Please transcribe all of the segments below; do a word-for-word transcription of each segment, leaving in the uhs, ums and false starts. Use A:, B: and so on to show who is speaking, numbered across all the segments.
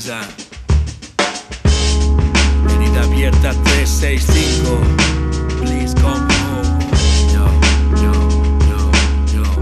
A: quinze. Herida abierta tres seis cinco. Please come home. Yo, yo, yo, yo.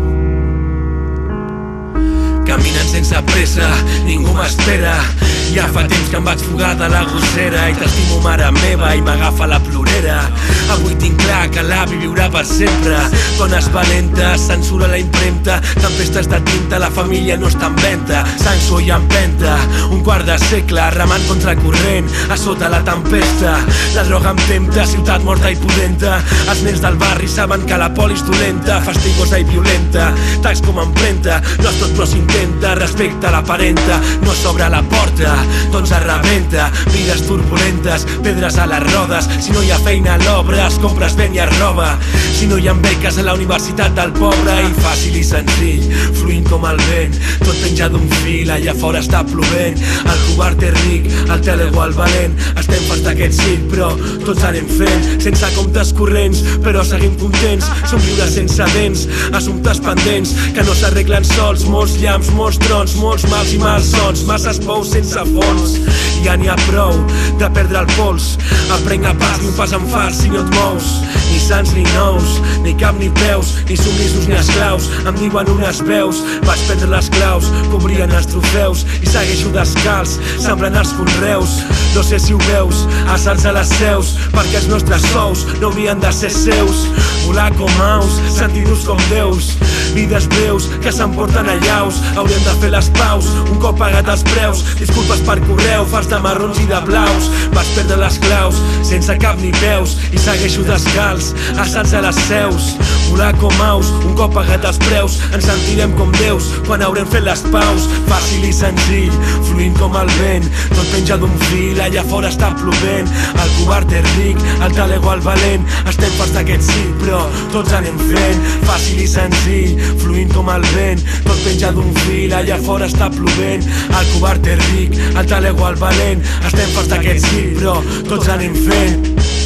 A: Caminen sense pressa, ningú m'espera. Ja fa temps que em vaig fugar de la gossera i t'estimo, mare meva, i m'agafa la plorera. Avui tinc clar que l'avi viurà per sempre. Dones valentes, censura la impremta, tempestes de tinta, la família no està en venta. Sang, suor i empenta, un quart de segle remant contra corrent, a sota la tempesta. La droga em tempta, ciutat morta i pudenta. Els nens del barri saben que la poli és dolenta, fastigosa i violenta. Tags com empremta, no és tot però s'intenta. Respecte a la parenta, no s'obre la porta, doncs es rebenta. Vides turbulentes, pedres a les rodes. Si no hi ha feina a l'obra, es compres ben i es roba. Si no hi ha beques a la universitat del pobre, i fàcil i senzill, fluint com el vent. Tot penja d'un fil, allà fora està plovent. El covard és ric, el telego el valent. Estem farts d'aquest circ, però tots anem fent, sense comptes corrents, però seguim contents. Somriures sense dents, assumptes pendents que no s'arreglen sols. Molts llamps, molts trons, molts mals i malsons, masses pous sense fons. Ja n'hi ha prou de perdre el pols. Aprenc a pas, ni un pas en fars si no et mous. Ni sants ni nous, ni cap ni peus, ni submissos ni esclaus. Em diuen unes veus, vaig prendre les claus, cobrien els trofeus i segueixo descalç, semblant els conreus. No sé si ho veus, assalts a les seus, perquè els nostres sous no haurien de ser seus. Volar com aus, sentir-nos com déus, vides breus que s'emporten a llaus. Hauríem de fer les paus, un cop pagat els preus. Disculpes per correu, fars de marrons i de blaus. Vaig perdre les claus, sense cap ni peus, i segueixo descalç, assalts a les seus. Volar com aus, un cop pagat els preus. Ens sentirem com déus quan haurem fet les paus. Fàcil i senzill, fluint com el vent. Tot penja d'un fil, allà fora està plovent. El covard és ric, el talego el valent. Estem farts d'aquest circ, però tots anem fent. Fàcil i senzill, fluint com el vent. Tot penja d'un fil, allà fora està plovent. El covard és ric, el talego el valent. Estem farts d'aquest circ, però tots anem fent.